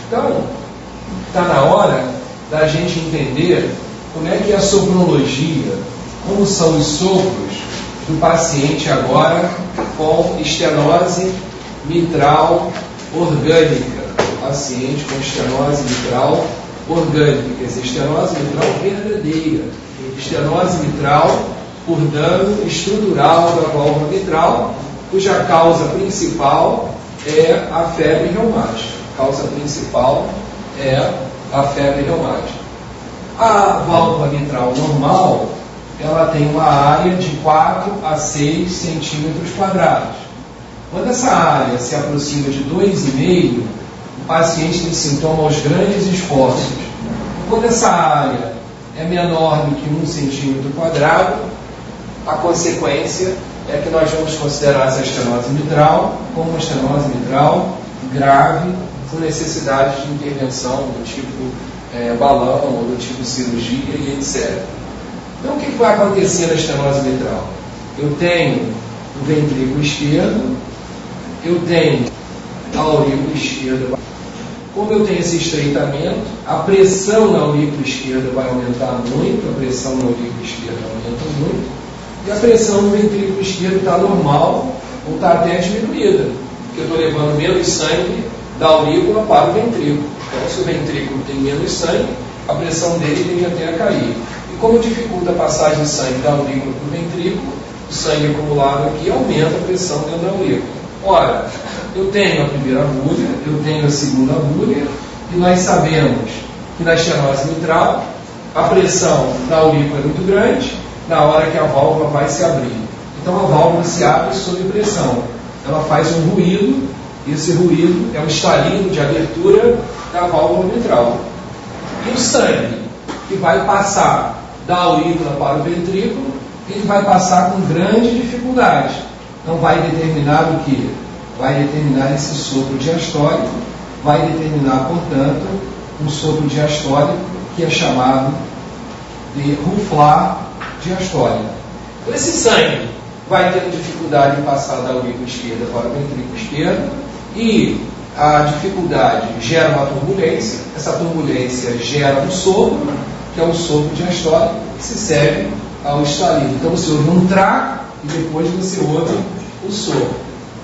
Então, está na hora da gente entender como é que é a soprologia, como são os sopros do paciente agora com estenose mitral orgânica. O paciente com estenose mitral orgânica, quer dizer, estenose mitral verdadeira, estenose mitral por dano estrutural da válvula mitral, cuja causa principal é a febre reumática. A causa principal é a febre reumática. A válvula mitral normal, ela tem uma área de 4 a 6 centímetros quadrados. Quando essa área se aproxima de 2,5, o paciente tem sintoma aos grandes esforços. Quando essa área é menor do que 1 centímetro quadrado, a consequência é que nós vamos considerar essa estenose mitral como uma estenose mitral grave, com necessidade de intervenção do tipo balão ou do tipo cirurgia e etc. Então, o que vai acontecer na estenose mitral? Eu tenho o ventrículo esquerdo, eu tenho a aurícula esquerda. Como eu tenho esse estreitamento, a pressão na aurícula esquerda vai aumentar muito, a pressão na aurícula esquerda aumenta muito, e a pressão no ventrículo esquerdo está normal ou está até diminuída, porque eu estou levando menos sangue da aurícula para o ventrículo. Então, se o ventrículo tem menos sangue, a pressão dele tende até a cair. E como dificulta a passagem de sangue da aurícula para o ventrículo, o sangue acumulado aqui aumenta a pressão dentro da aurícula. Ora, eu tenho a primeira agulha, eu tenho a segunda agulha, e nós sabemos que na estenose mitral, a pressão da aurícula é muito grande, na hora que a válvula vai se abrir. Então a válvula se abre sob pressão. Ela faz um ruído, e esse ruído é um estalinho de abertura da válvula mitral. E o sangue que vai passar da aurícula para o ventrículo, ele vai passar com grande dificuldade. Então vai determinar o quê? Vai determinar esse sopro diastólico, vai determinar, portanto, um sopro diastólico que é chamado de ruflar diastólico. Então, esse sangue vai ter dificuldade em passar da aurícula esquerda para o ventrículo esquerdo, e a dificuldade gera uma turbulência, essa turbulência gera um sopro, que é um sopro diastólico, que se serve ao estalinho. Então você ouve um traque e depois você ouve o sopro.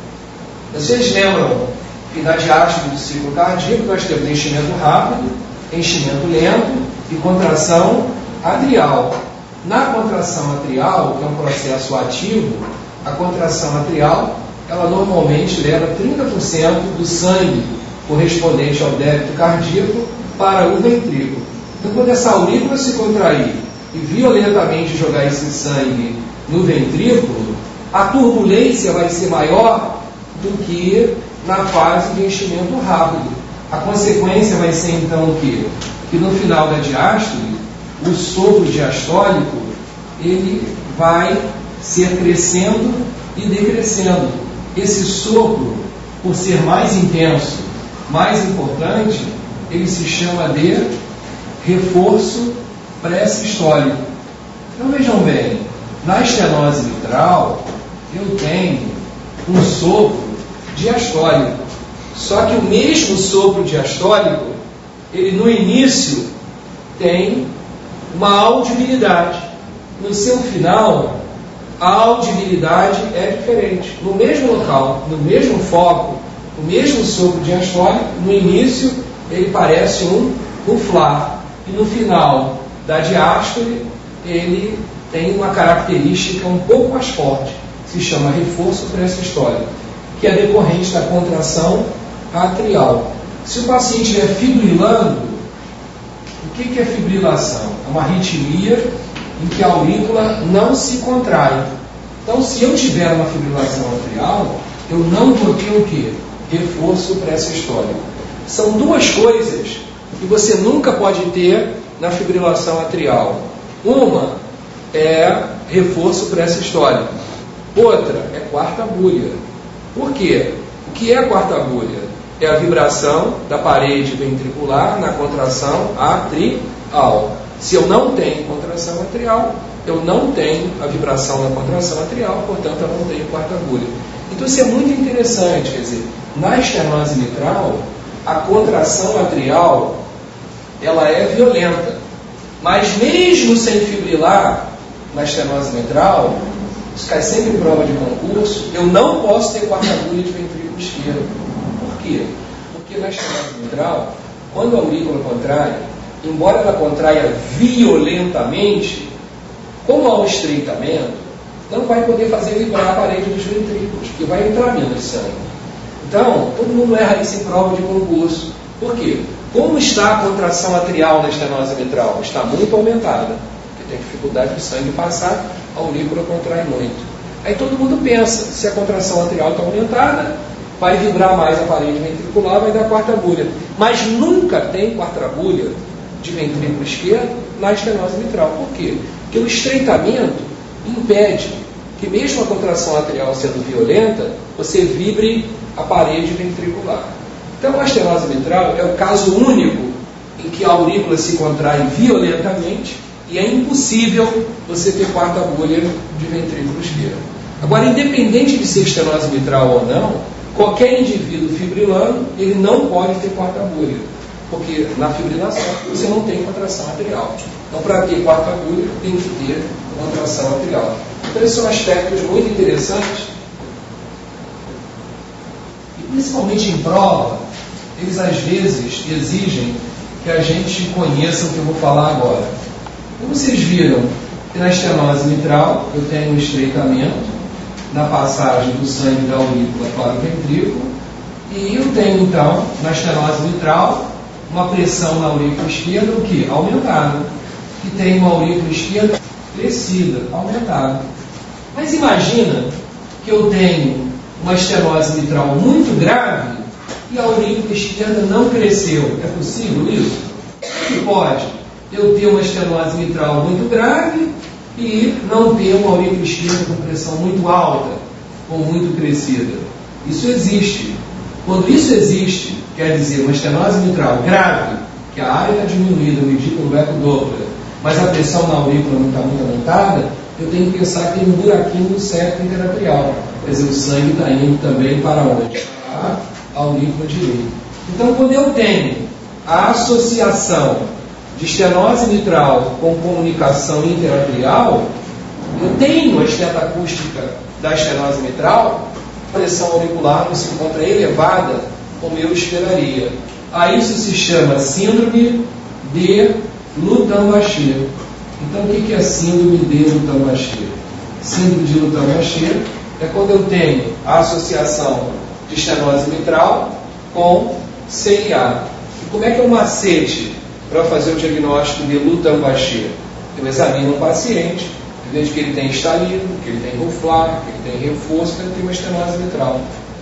Vocês lembram que na diástole do ciclo cardíaco nós temos enchimento rápido, enchimento lento e contração atrial. Na contração atrial, que é um processo ativo, a contração atrial, ela normalmente leva 30% do sangue correspondente ao débito cardíaco para o ventrículo. Então, quando essa aurícula se contrair e violentamente jogar esse sangue no ventrículo, a turbulência vai ser maior do que na fase de enchimento rápido. A consequência vai ser então o quê? Que no final da diástole, o sopro diastólico ele vai ser crescendo e decrescendo. Esse sopro, por ser mais intenso, mais importante, ele se chama de reforço pré-sistólico. Então vejam bem, na estenose mitral eu tenho um sopro diastólico. Só que o mesmo sopro diastólico, ele no início tem uma audibilidade. No seu final, a audibilidade é diferente. No mesmo local, no mesmo foco, o mesmo sopro diastólico, no início ele parece um ruflar. E no final da diástole, ele tem uma característica um pouco mais forte. Se chama reforço pré-sistólico, que é decorrente da contração atrial. Se o paciente estiver fibrilando, o que é fibrilação? É uma arritmia em que a aurícula não se contrai. Então, se eu tiver uma fibrilação atrial, eu não vou ter o quê? Reforço pré-sistólico. São duas coisas que você nunca pode ter na fibrilação atrial. Uma é reforço pré-sistólico. Outra é quarta agulha. Por quê? O que é a quarta agulha? É a vibração da parede ventricular na contração atrial. Se eu não tenho contração atrial, eu não tenho a vibração na contração atrial, portanto eu não tenho quarta agulha. Então isso é muito interessante, quer dizer, na estenose mitral, a contração atrial, ela é violenta. Mas mesmo sem fibrilar na estenose mitral, isso cai sempre em prova de concurso, eu não posso ter quarta agulha de ventrículo esquerdo. Por quê? Porque na estenose mitral, quando a aurícula contrai, embora ela contraia violentamente, como há um estreitamento, não vai poder fazer vibrar a parede dos ventrículos, porque vai entrar menos sangue. Então, todo mundo erra isso em prova de concurso. Por quê? Como está a contração atrial na estenose mitral? Está muito aumentada, porque tem dificuldade de sangue passar, a aurícula contrai muito. Aí todo mundo pensa, se a contração atrial está aumentada, vai vibrar mais a parede ventricular, vai dar quarta agulha. Mas nunca tem quarta agulha de ventrículo esquerdo na estenose mitral. Por quê? Porque o estreitamento impede que mesmo a contração atrial sendo violenta, você vibre a parede ventricular. Então a estenose mitral é o caso único em que a aurícula se contrai violentamente e é impossível você ter quarta agulha de ventrículo esquerdo. Agora, independente de ser estenose mitral ou não, qualquer indivíduo fibrilando, ele não pode ter quarta agulha, porque na fibrilação você não tem contração atrial. Então, para ter quarta agulha, tem que ter contração atrial. Então, esses são aspectos muito interessantes. E, principalmente em prova, eles às vezes exigem que a gente conheça o que eu vou falar agora. Como vocês viram que na estenose mitral eu tenho um estreitamento na passagem do sangue da aurícula para o ventrículo, e eu tenho então na estenose mitral uma pressão na aurícula esquerda, o que? Aumentada, que tem uma aurícula esquerda crescida, aumentada. Mas imagina que eu tenho uma estenose mitral muito grave e a aurícula esquerda não cresceu. É possível isso? Pode. Eu ter uma estenose mitral muito grave e não ter uma aurícula esquerda com pressão muito alta ou muito crescida. Isso existe. Quando isso existe, quer dizer, uma estenose mitral grave, que a área está diminuída, medida pelo eco Doppler, mas a pressão na aurícula não está muito aumentada, eu tenho que pensar que tem um buraquinho no septo interatrial. Quer dizer, o sangue está indo também para onde? Para a aurícula direita. Então, quando eu tenho a associação de estenose mitral com comunicação interatrial, eu tenho a esteta acústica da estenose mitral, a pressão auricular não se encontra elevada como eu esperaria. A isso se chama síndrome de Lutin-Bachet. Então, o que é síndrome de Lutin-Bachet? Síndrome de Lutin-Bachet é quando eu tenho a associação de estenose mitral com CIA. E como é que é o macete para fazer o diagnóstico de Lutin-Bachet? Eu examino um paciente, eu vejo que ele tem estalido, que ele tem ruflar, que ele tem reforço, que ele tem uma estenose mitral.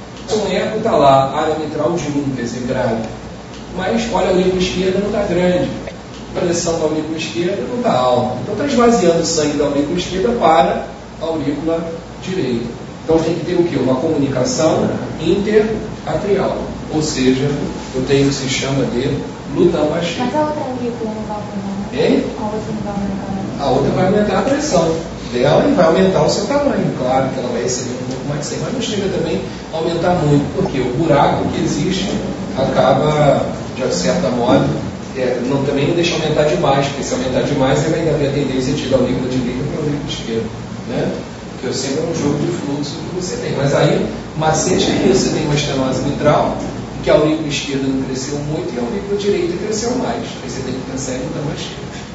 Um eco está lá, área mitral de 1, quer dizer, grave. Mas, olha, a aurícula esquerda não está grande. A pressão da aurícula esquerda não está alta. Então, está esvaziando o sangue da aurícula esquerda para a aurícula direita. Então, tem que ter o quê? Uma comunicação interatrial. Ou seja, eu tenho o que se chama de Lutin-Bachet. Mas a outra aurícula não vai aumentar? Hein? A outra não vai aumentar? A outra vai aumentar a pressão dela e vai aumentar o seu tamanho. Claro que ela vai receber um pouco mais de sangue, mas não chega também a aumentar muito, porque o buraco que existe acaba, de certa modo, também não deixa aumentar demais, porque se aumentar demais, ele vai ter a tendência de ir da aurícula direita para a aurícula esquerda, né? Porque sempre é um jogo de fluxo que você tem. Mas aí, o macete é isso: você tem uma estenose mitral, que a aurícula esquerda não cresceu muito e a aurícula direita cresceu mais. Aí você tem que pensar em Lutin-Bachet.